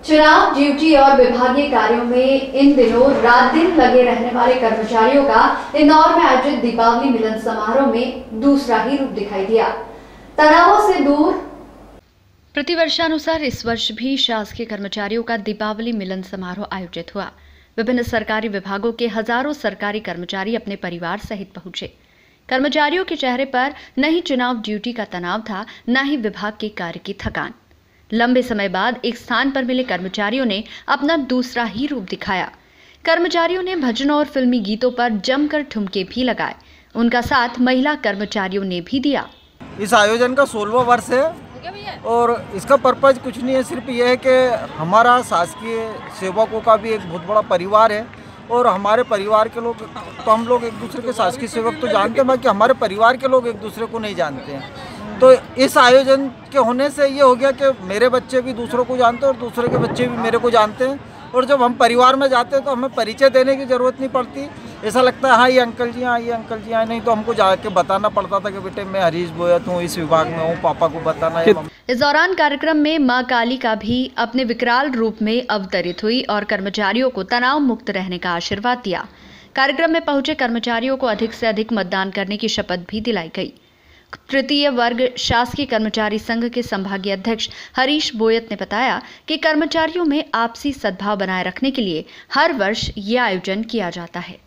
चुनाव ड्यूटी और विभागीय कार्यों में इन दिनों रात दिन लगे रहने वाले कर्मचारियों का इंदौर में आयोजित दीपावली मिलन समारोह में दूसरा ही रूप दिखाई दिया। तनावों से दूर प्रतिवर्षानुसार इस वर्ष भी शासकीय कर्मचारियों का दीपावली मिलन समारोह आयोजित हुआ। विभिन्न सरकारी विभागों के हजारों सरकारी कर्मचारी अपने परिवार सहित पहुंचे। कर्मचारियों के चेहरे पर न ही चुनाव ड्यूटी का तनाव था, न ही विभाग के कार्य की थकान। लंबे समय बाद एक स्थान पर मिले कर्मचारियों ने अपना दूसरा ही रूप दिखाया। कर्मचारियों ने भजनों और फिल्मी गीतों पर जमकर ठुमके भी लगाए। उनका साथ महिला कर्मचारियों ने भी दिया। इस आयोजन का 16वां वर्ष है और इसका पर्पज कुछ नहीं है, सिर्फ यह है कि हमारा शासकीय सेवकों का भी एक बहुत बड़ा परिवार है और हमारे परिवार के लोग तो हम लोग एक दूसरे के शासकीय सेवक तो जानते हैं, बाकी हमारे परिवार के लोग एक दूसरे को नहीं जानते हैं। तो इस आयोजन के होने से ये हो गया कि मेरे बच्चे भी दूसरों को जानते हैं और दूसरे के बच्चे भी मेरे को जानते हैं और जब हम परिवार में जाते हैं तो हमें परिचय देने की ज़रूरत नहीं पड़ती। ऐसा लगता है हाँ ये अंकल जी हाँ, ये अंकल जी हाँ, नहीं तो हमको जाके बताना पड़ता था कि बेटे मैं हरीश बोयत हूँ, इस विभाग में हूँ, पापा को बताना है। इस दौरान कार्यक्रम में मां कालिका भी अपने विकराल रूप में अवतरित हुई और कर्मचारियों को तनाव मुक्त रहने का आशीर्वाद दिया। कार्यक्रम में पहुंचे कर्मचारियों को अधिक से अधिक मतदान करने की शपथ भी दिलाई गई। तृतीय वर्ग शासकीय कर्मचारी संघ के संभागीय अध्यक्ष हरीश बोयत ने बताया कि कर्मचारियों में आपसी सद्भाव बनाए रखने के लिए हर वर्ष ये आयोजन किया जाता है।